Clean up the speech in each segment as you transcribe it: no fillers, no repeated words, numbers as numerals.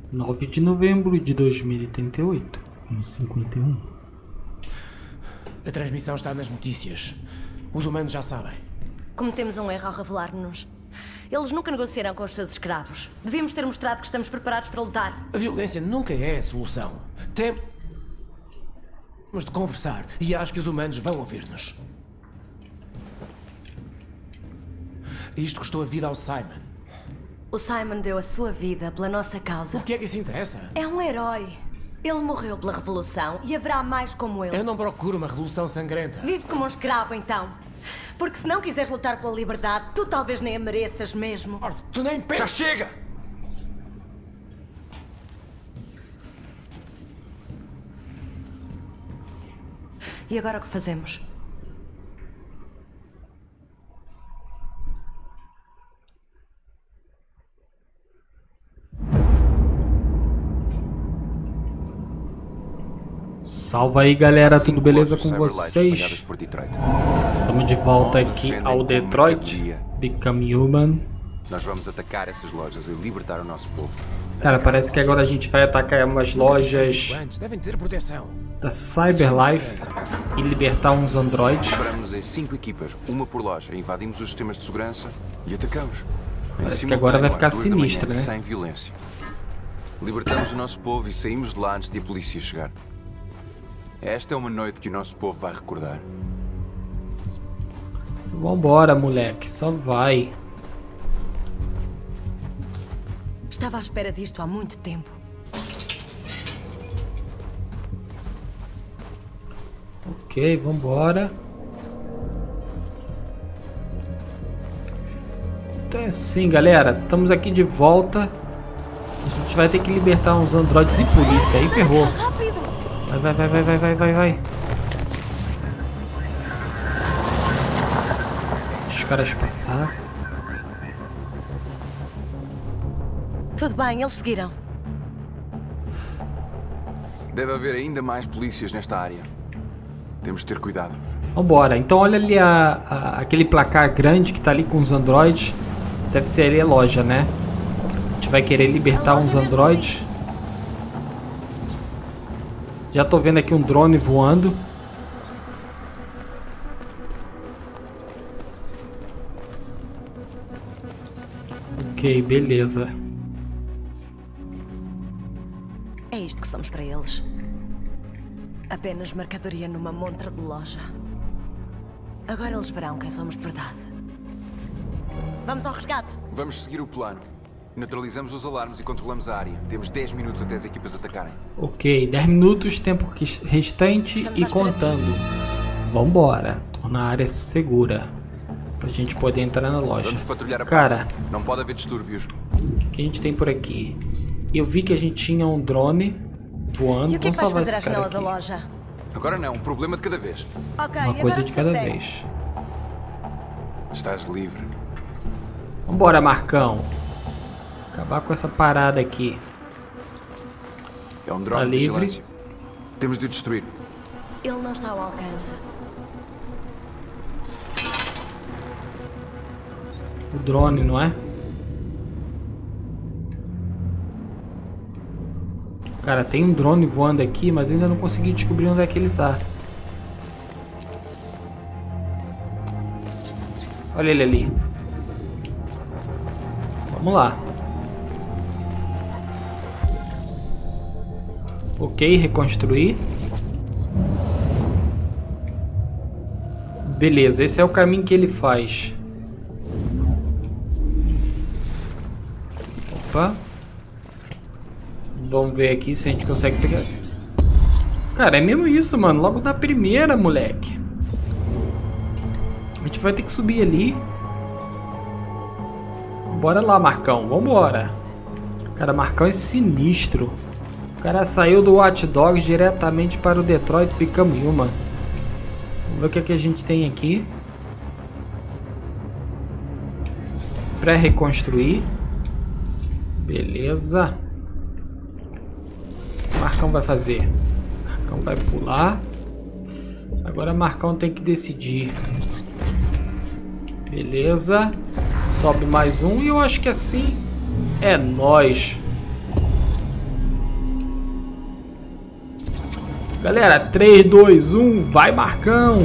9 de novembro de 2038, 1h51. A transmissão está nas notícias. Os humanos já sabem. Cometemos um erro ao revelar-nos. Eles nunca negociaram com os seus escravos. Devíamos ter mostrado que estamos preparados para lutar. A violência nunca é a solução. Temos de conversar e acho que os humanos vão ouvir-nos. Isto custou a vida ao Simon. O Simon deu a sua vida pela nossa causa. O que é que isso interessa? É um herói. Ele morreu pela revolução e haverá mais como ele. Eu não procuro uma revolução sangrenta. Vive como um escravo, então. Porque se não quiseres lutar pela liberdade, tu talvez nem a mereças mesmo. Arthur, tu nem pensas... Já chega! E agora o que fazemos? Salve aí, galera, tudo beleza com vocês? Estamos de volta aqui ao Detroit Become Human. Nós vamos atacar essas lojas e libertar o nosso povo. Cara, parece que agora a gente vai atacar umas lojas Devem ter proteção. da Cyberlife e libertar uns androides. Separamos em 5 equipas, uma por loja, invadimos os sistemas de segurança e atacamos. Parece que agora vai ficar sinistro, né? Sem violência. Libertamos o nosso povo e saímos de lá antes de a polícia chegar. Esta é uma noite que o nosso povo vai recordar. Vambora, moleque, só vai. Estava à espera disto há muito tempo. Ok, vambora. Então é assim, galera, estamos aqui de volta. A gente vai ter que libertar uns androides e polícia, aí ferrou. Rápido! Vai. Deixa os caras passar. Tudo bem, eles seguiram. Deve haver ainda mais polícias nesta área. Temos de ter cuidado. Vambora, então olha ali aquele placar grande que tá ali com os androides. Deve ser ali a loja, né? A gente vai querer libertar uns androides. Já tô vendo aqui um drone voando. Ok, beleza. É isto que somos para eles. Apenas mercadoria numa montra de loja. Agora eles verão quem somos de verdade. Vamos ao resgate. Vamos seguir o plano. Neutralizamos os alarmes e controlamos a área. Temos 10 minutos até as equipas atacarem. Ok, 10 minutos, tempo restante e contando. Vambora, tornar a área segura. Pra gente poder entrar na loja. Vamos patrulhar a Cara, praça. Não pode haver distúrbios. o que a gente tem por aqui? Eu vi que a gente tinha um drone voando. E o que é que vais Vamos fazer à salvar esse cara janela da aqui. loja? Agora não, um problema de cada vez. Ok, Uma coisa agora de cada segue. vez. Estás livre. Vambora, Marcão. Acabar com essa parada aqui. É um Tá drone de livre. vigilância. Temos de o destruir. Ele não está ao alcance. O drone, não é? Cara, tem um drone voando aqui, mas eu ainda não consegui descobrir onde é que ele tá. Olha ele ali. Vamos lá. Ok, reconstruir. Beleza, esse é o caminho que ele faz. Opa. Vamos ver aqui se a gente consegue pegar. Cara, é mesmo isso, mano. Logo na primeira, moleque. A gente vai ter que subir ali. Bora lá, Marcão. Vambora. Cara, Marcão é sinistro. O cara saiu do Watch Dogs diretamente para o Detroit Become Human. Vamos ver o que é que a gente tem aqui. Pré-reconstruir. Beleza. Marcão vai fazer. Marcão vai pular. Agora Marcão tem que decidir. Beleza. Sobe mais um e eu acho que assim é nóis. Galera, 3, 2, 1, vai Marcão!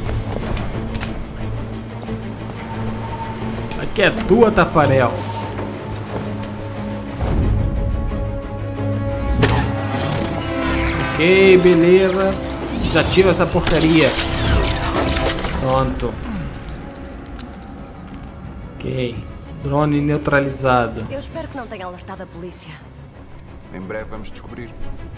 Aqui é tua, Tafarel. Ok, beleza. Desativa essa porcaria. Pronto. Ok. Drone neutralizado. Eu espero que não tenha alertado a polícia. Em breve vamos descobrir.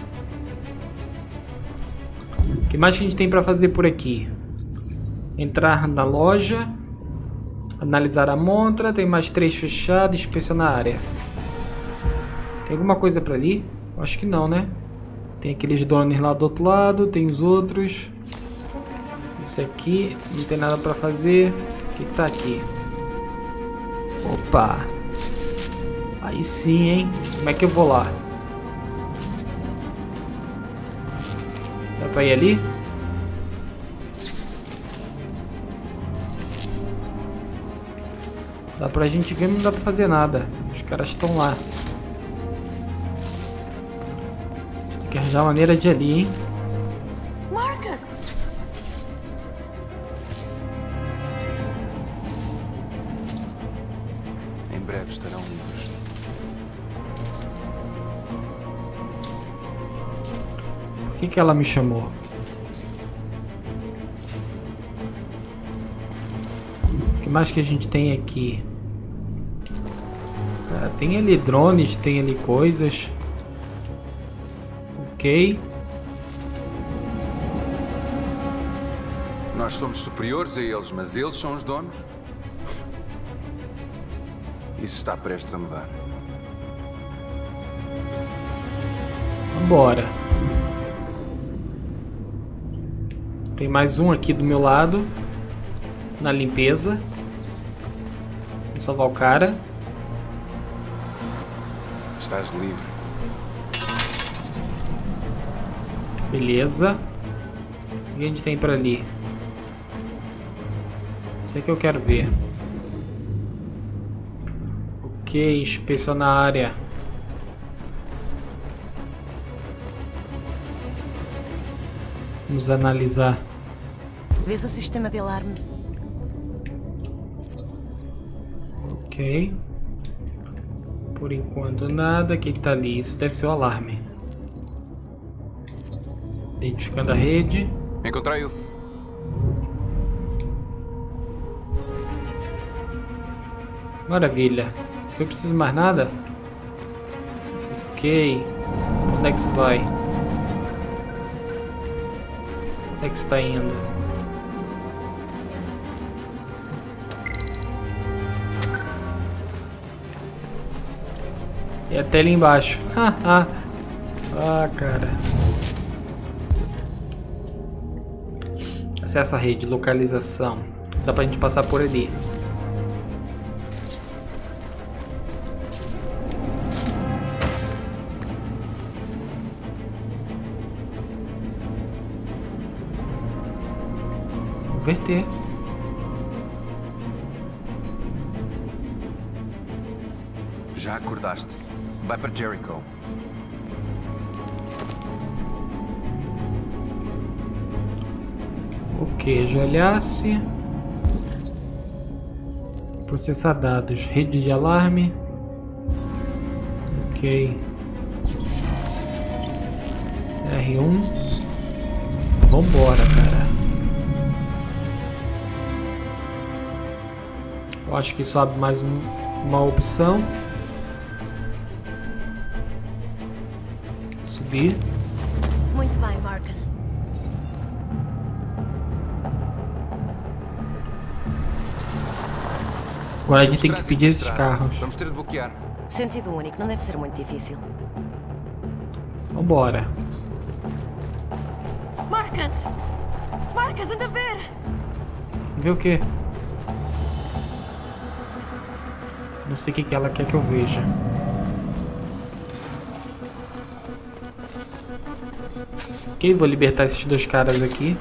O que mais que a gente tem para fazer por aqui? Entrar na loja. Analisar a montra. Tem mais 3 fechados. Inspecionar a área. Tem alguma coisa para ali? Acho que não, né? Tem aqueles drones lá do outro lado. Tem os outros. Esse aqui. Não tem nada para fazer. O que tá aqui? Opa. Aí sim, hein? Como é que eu vou lá? Dá pra ir ali? Dá pra gente ver, mas não dá pra fazer nada. Os caras estão lá. A gente tem que arranjar maneira de ir ali, hein? Marcus! Em breve estarão livres. Por que ela me chamou? O que mais que a gente tem aqui? Tem ali drones, tem ali coisas. Ok. Nós somos superiores a eles, mas eles são os donos. Isso está prestes a mudar. Vambora. Tem mais um aqui do meu lado. Na limpeza. Vou salvar o cara. Estás livre. Beleza. O que a gente tem pra ali? Isso é que eu quero ver. Ok, inspecionar a área. Vamos analisar. Vês o sistema de alarme? Ok. Por enquanto nada. O que tá ali? Isso deve ser o alarme. Identificando a rede. Encontrei-o. Maravilha. Não preciso mais nada? Ok. Onde é que você vai? Onde é que você está indo? E até ali embaixo. Ah, cara. Acessa a rede, localização. Dá pra gente passar por ali. Converter. Já acordaste. Vai para Jericho. Ok, ajoelhar-se. Processar dados. Rede de alarme. Ok. R1. Vambora, cara. Eu acho que sobe mais uma opção. Subir. Muito bem, Marcus. Agora a gente tem que pedir esses carros. Vamos ter de bloquear. Sentido único, não deve ser muito difícil. Vambora. Marcus! Marcus, anda a ver! Ver o quê? Não sei o que ela quer que eu veja. Ok, vou libertar esses dois caras aqui.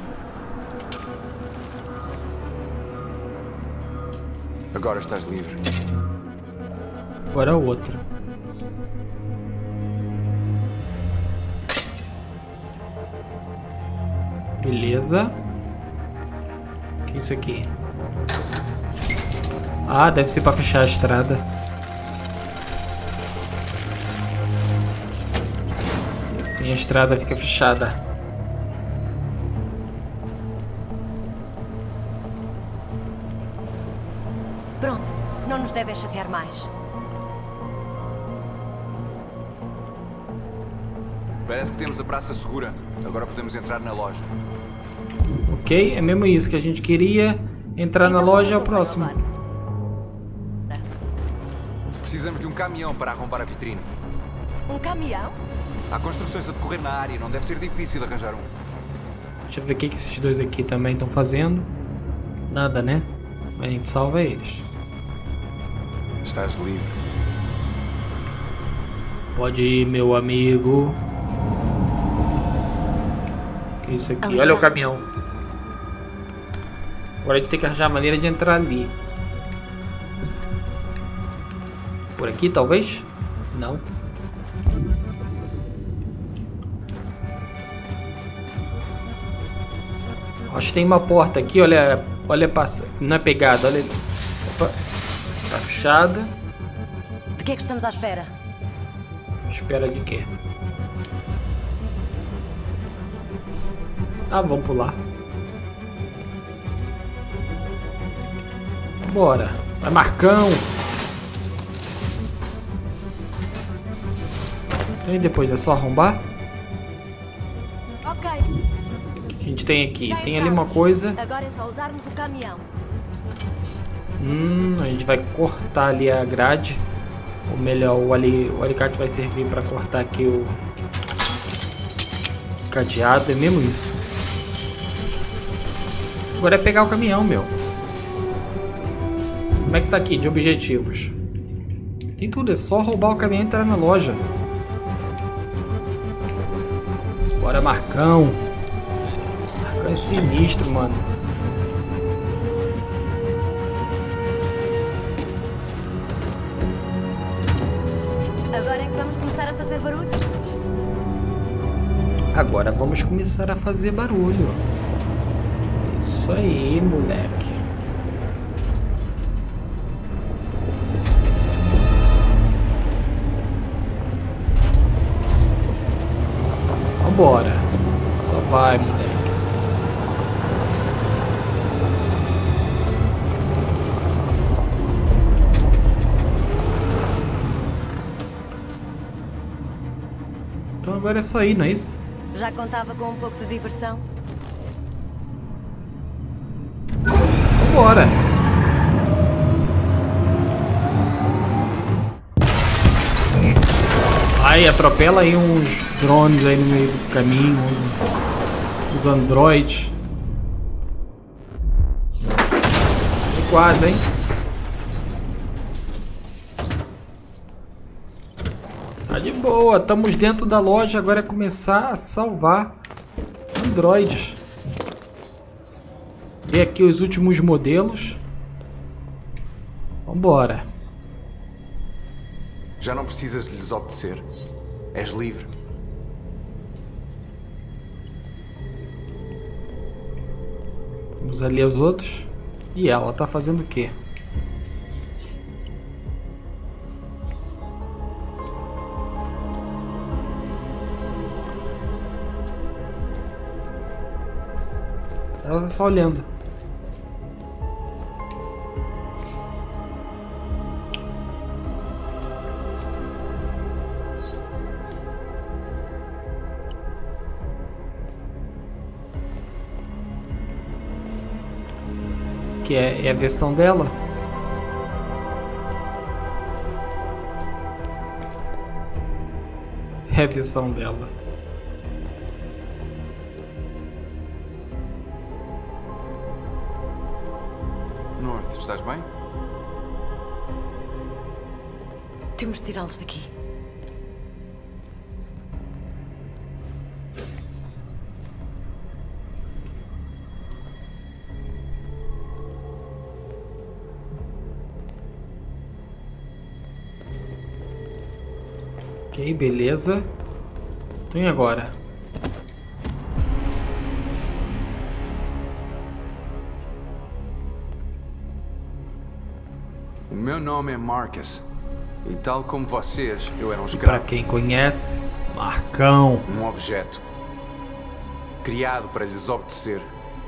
Agora estás livre. Agora o outro. Beleza. O que é isso aqui? Ah, deve ser pra fechar a estrada. E assim a estrada fica fechada. Pronto, não nos devem chatear mais. Parece que temos a praça segura. Agora podemos entrar na loja. Ok, é mesmo isso que a gente queria. Entrar na loja é o próximo. Precisamos de um caminhão para arrombar a vitrine. Um caminhão? Há construções a decorrer na área, não deve ser difícil arranjar um. Deixa eu ver o que esses dois aqui também estão fazendo. Nada, né? A gente salva eles. Estás livre. Pode ir, meu amigo. O que é isso aqui? Ali Olha está. o caminhão. Agora a gente tem que arranjar a maneira de entrar ali. Por aqui, talvez? Não. Acho que tem uma porta aqui, olha, olha, passa, não é pegada, olha. Opa, tá fechada. De que é que estamos à espera? Espera de quê? Ah, vamos pular. Bora. Vai, Marcão. E depois é só arrombar? Ok. O que a gente tem aqui? Já Tem ali uma entramos. coisa. Agora é só usarmos o caminhão. A gente vai cortar ali a grade. Ou melhor, o alicate vai servir para cortar aqui o cadeado. É mesmo isso. Agora é pegar o caminhão, meu. Como é que tá aqui de objetivos? Tem tudo, é só roubar o caminhão e entrar na loja. Bora, Marcão. Marcão é sinistro, mano. Agora é que vamos começar a fazer barulho? Agora vamos começar a fazer barulho. Isso aí, moleque. Vambora. Só vai, moleque. Então agora é só ir, não é isso? Já contava com um pouco de diversão? Vambora. Ai, atropela aí uns drones aí no meio do caminho. Os androides. Quase, hein? Tá de boa, estamos dentro da loja, agora é começar a salvar androides. Ver aqui os últimos modelos. Vambora. Já não precisas de lhes obedecer. És livre. Vamos ali os outros. E ela tá fazendo o quê? Ela tá só olhando. Que é a versão dela. É a versão dela. North, estás bem? Temos de tirá-los daqui. Ok, beleza. Então e agora? O meu nome é Marcus. E tal como vocês, eu era um Pra escravo. quem conhece, Marcão. Um objeto. Criado para lhes obedecer.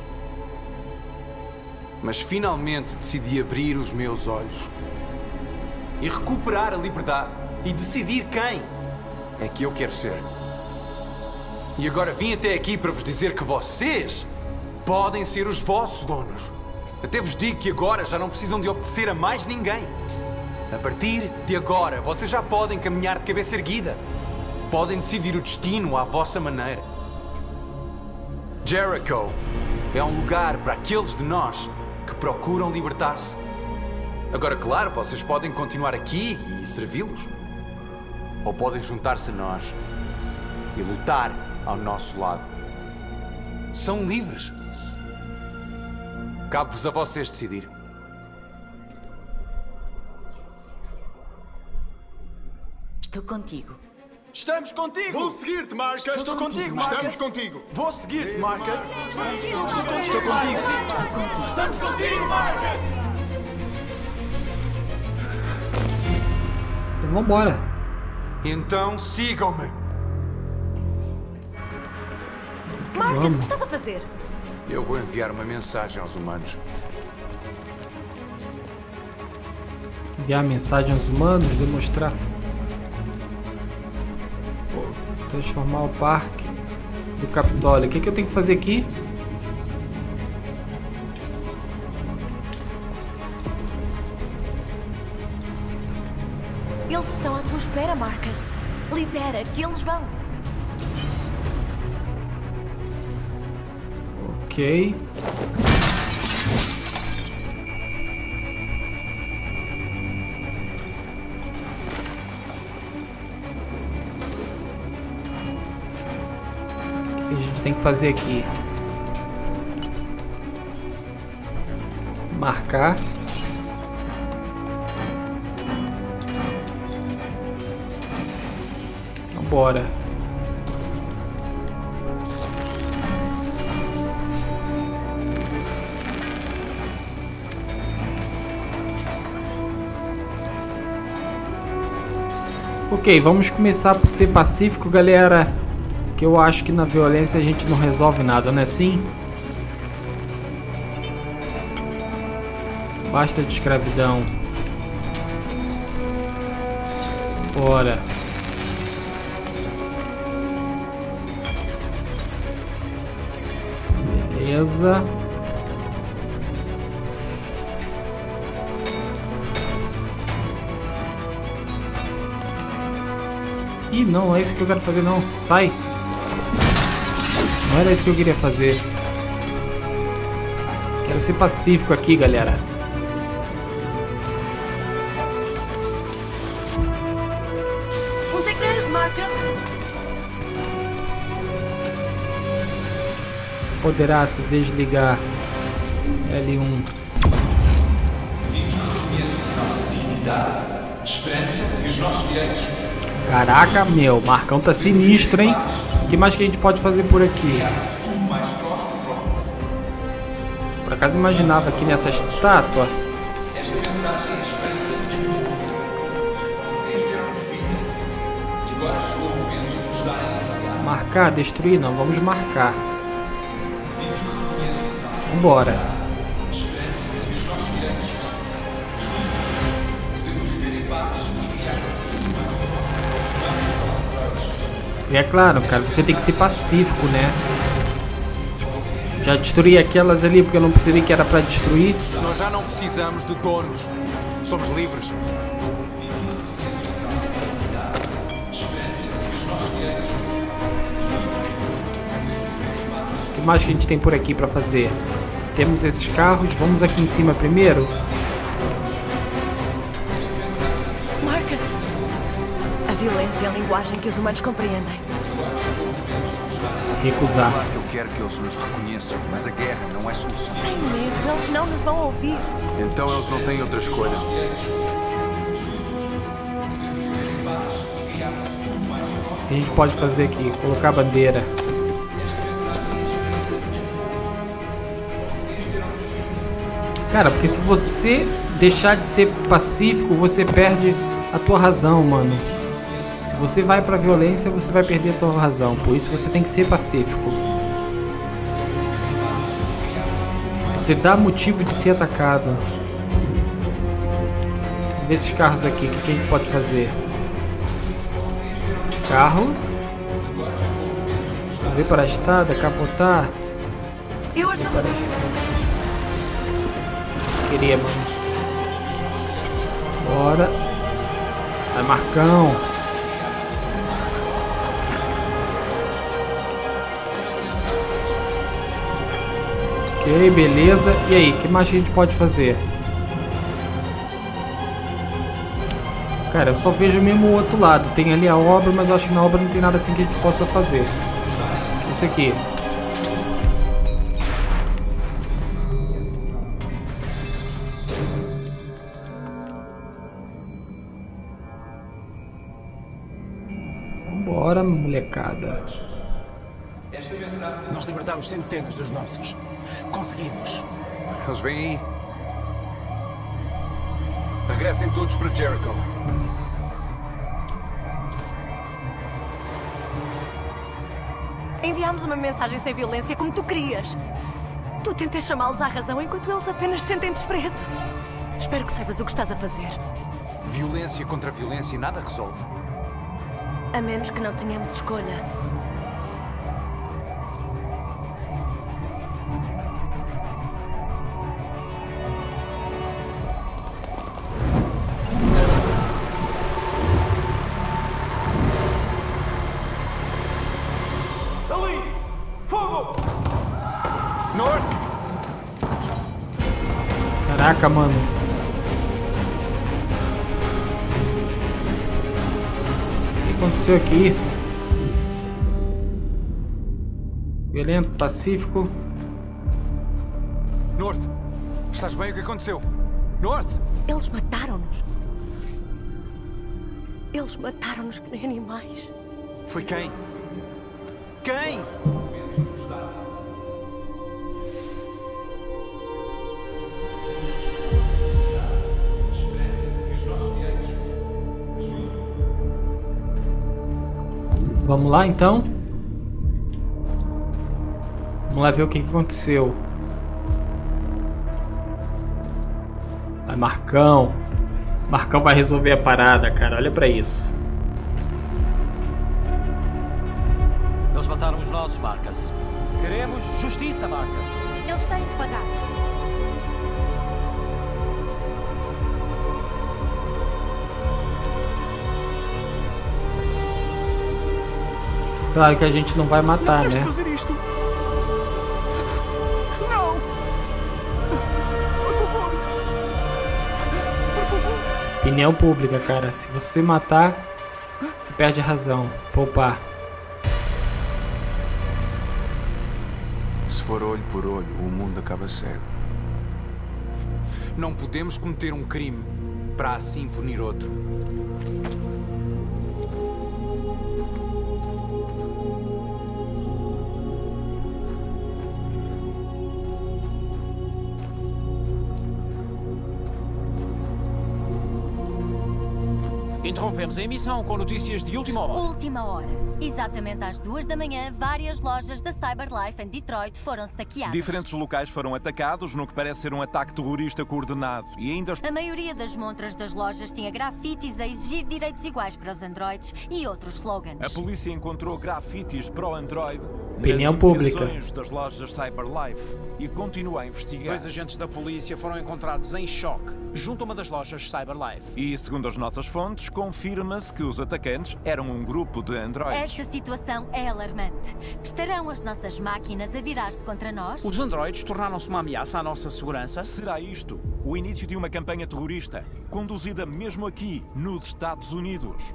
Mas finalmente decidi abrir os meus olhos. E recuperar a liberdade. E decidir quem é que eu quero ser. E agora vim até aqui para vos dizer que vocês podem ser os vossos donos. Até vos digo que agora já não precisam de obedecer a mais ninguém. A partir de agora, vocês já podem caminhar de cabeça erguida. Podem decidir o destino à vossa maneira. Jericho é um lugar para aqueles de nós que procuram libertar-se. Agora, claro, vocês podem continuar aqui e servi-los. Ou podem juntar-se a nós e lutar ao nosso lado. São livres. Cabe-vos a vocês decidir. Estou contigo. Estamos contigo! Vou seguir-te, Marcus! Estou contigo, Marcus! Estamos contigo! Vou seguir-te, Marcus! Estou contigo! Estamos contigo, Marcus! Então, vambora. Então sigam-me. Marcus, o Vamos. que estás a fazer? Eu vou enviar uma mensagem aos humanos. Enviar mensagem aos humanos, demonstrar. Transformar o parque do Capitólio. O que eu tenho que fazer aqui? Eles estão à tua espera, Marcus. Lidera, que eles vão. Ok. O que a gente tem que fazer aqui? Marcar. Vambora. Ok, vamos começar por ser pacífico, galera. Que eu acho que na violência a gente não resolve nada, não é assim? Basta de escravidão. Bora. Beleza. Ih, não é isso que eu quero fazer não. Sai. Não era isso que eu queria fazer. Quero ser pacífico aqui, galera. Os segredos, Marcus. Poderá se desligar. L1. Caraca, meu, o Marcão tá sinistro, hein? O que mais que a gente pode fazer por aqui? Por acaso imaginava aqui nessa estátua. Marcar, destruir, não, vamos marcar. Vambora. E é claro, cara, você tem que ser pacífico, né? Já destruí aquelas ali porque eu não percebi que era pra destruir. Nós já não precisamos de donos. Somos livres. O que mais que a gente tem por aqui pra fazer? Temos esses carros, vamos aqui em cima primeiro. Marcus. A violência é a linguagem que os humanos compreendem. Recusar. Claro que eu quero que eles nos reconheçam, mas a guerra não é solução. Sem medo, eles não nos vão ouvir. Então eles não têm outra escolha. O que a gente pode fazer aqui? Colocar a bandeira. Cara, porque se você deixar de ser pacífico, você perde a tua razão, mano. Se você vai pra violência, você vai perder a tua razão. Por isso você tem que ser pacífico. Você dá motivo de ser atacado. Vamos ver esses carros aqui. O que a gente pode fazer? Carro. Ver para a estrada, capotar. Eu ajudo-te. Queria, mano. Bora. Vai, Marcão. Ok, beleza. E aí, o que mais a gente pode fazer? Cara, eu só vejo mesmo o outro lado. Tem ali a obra, mas eu acho que na obra não tem nada assim que a gente possa fazer. Isso aqui. Vambora, molecada. Nós libertámos centenas dos nossos. Conseguimos. Eles vêm aí. Regressem todos para Jericho. Enviámos uma mensagem sem violência como tu querias. Tu tentas chamá-los à razão enquanto eles apenas sentem desprezo. Espero que saibas o que estás a fazer. Violência contra violência nada resolve. A menos que não tenhamos escolha. Caraca, mano. O que aconteceu aqui? Violento, pacífico. North, estás bem? O que aconteceu? North! Eles mataram-nos. Eles mataram-nos que nem animais. Foi quem? Quem? Vamos lá então. Vamos lá ver o que aconteceu. Vai, Marcão. Marcão vai resolver a parada, cara. Olha pra isso. Eles mataram os nossos, Marcus. Queremos justiça, Marcus. Eles têm de pagar. Claro que a gente não vai matar, né? fazer isto. Não. Por favor. Por favor. Opinião pública, cara. Se você matar, você perde a razão. Poupar. Se for olho por olho, o mundo acaba cego. Não podemos cometer um crime para assim punir outro. Interrompemos a emissão com notícias de última hora. Última hora. Exatamente às 2 da manhã, várias lojas da CyberLife em Detroit foram saqueadas. Diferentes locais foram atacados no que parece ser um ataque terrorista coordenado e ainda... A maioria das montras das lojas tinha grafites a exigir direitos iguais para os androides e outros slogans. A polícia encontrou grafites pró-Android Opinião nas pública. imediações das lojas CyberLife e continua a investigar. 2 agentes da polícia foram encontrados em choque junto a uma das lojas CyberLife. E, segundo as nossas fontes, confirma-se que os atacantes eram um grupo de androides. Esta situação é alarmante. Estarão as nossas máquinas a virar-se contra nós? Os androides tornaram-se uma ameaça à nossa segurança? Será isto o início de uma campanha terrorista, conduzida mesmo aqui, nos Estados Unidos?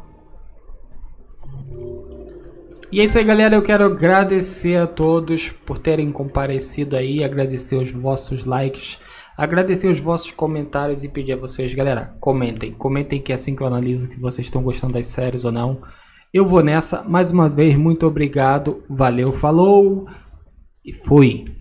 E é isso aí, galera. Eu quero agradecer a todos por terem comparecido aí, agradecer os vossos likes, agradecer os vossos comentários e pedir a vocês, galera, comentem que é assim que eu analiso que vocês estão gostando das séries ou não. Eu vou nessa. Mais uma vez, muito obrigado, valeu, falou e fui!